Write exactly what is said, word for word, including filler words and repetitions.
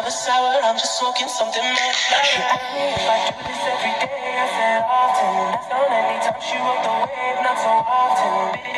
never sour, I'm just smoking something much louder. If I do this every day, I said often. That's not anytime she rode the wave, not so often.